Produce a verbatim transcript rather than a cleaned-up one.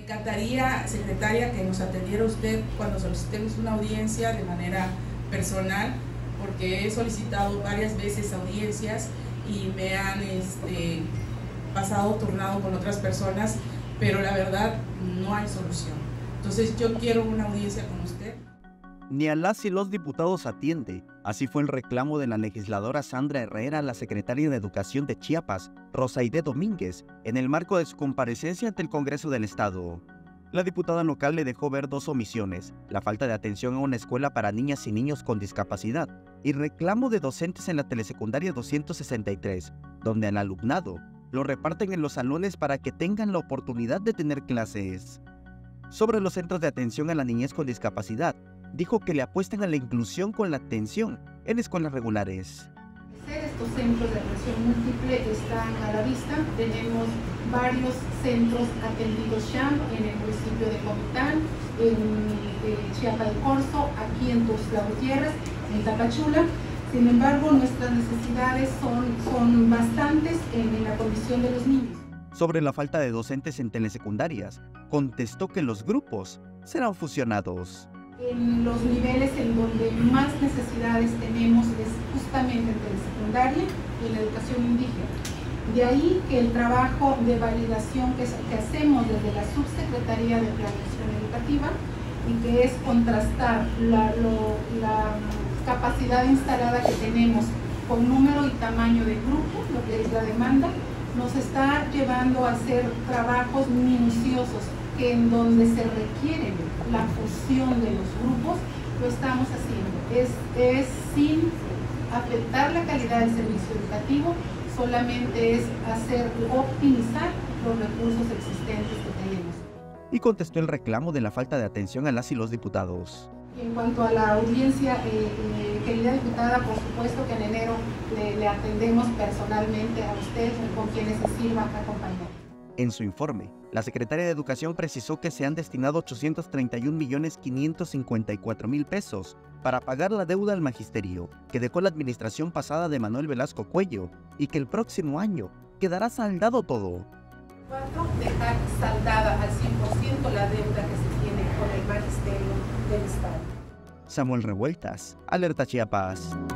encantaría, secretaria, que nos atendiera usted cuando solicitemos una audiencia de manera personal, porque he solicitado varias veces audiencias y me han este, pasado turnado con otras personas, pero la verdad no hay solución. Entonces yo quiero una audiencia con usted. Ni a las y los diputados atiende. Así fue el reclamo de la legisladora Sandra Herrera a la secretaria de Educación de Chiapas, Rosaide Domínguez, en el marco de su comparecencia ante el Congreso del Estado. La diputada local le dejó ver dos omisiones: la falta de atención a una escuela para niñas y niños con discapacidad y reclamo de docentes en la telesecundaria doscientos sesenta y tres, donde al alumnado lo reparten en los salones para que tengan la oportunidad de tener clases. Sobre los centros de atención a la niñez con discapacidad, dijo que le apuestan a la inclusión con la atención en escuelas regulares. Estos centros de atención múltiple están a la vista. Tenemos varios centros atendidos ya en el municipio de Comitán, en eh, Chiapa de Corzo, aquí en Tuxtla Gutiérrez, en Tapachula. Sin embargo, nuestras necesidades son, son bastantes en, en la condición de los niños. Sobre la falta de docentes en telesecundarias, contestó que los grupos serán fusionados. En los niveles en donde más necesidades tenemos es justamente en telesecundaria y en la educación indígena. De ahí que el trabajo de validación que, que hacemos desde la Subsecretaría de Planeación Educativa y que es contrastar la, lo, la capacidad instalada que tenemos con número y tamaño de grupo, lo que es la demanda, nos está llevando a hacer trabajos minuciosos que en donde se requiere la fusión de los grupos, lo estamos haciendo. Es, es sin afectar la calidad del servicio educativo, solamente es hacer optimizar los recursos existentes que tenemos. Y contestó el reclamo de la falta de atención a las y los diputados. Y en cuanto a la audiencia, eh, eh, querida diputada, por supuesto que en enero le, le atendemos personalmente a usted con quienes se sirva acompañar. En su informe, la secretaria de Educación precisó que se han destinado ochocientos treinta y un millones quinientos cincuenta y cuatro mil pesos para pagar la deuda al magisterio que dejó la administración pasada de Manuel Velasco Cuello y que el próximo año quedará saldado todo. Cuatro, dejar saldada al cien por ciento la deuda que se tiene con el magisterio del Estado. Samuel Revueltas, Alerta Chiapas.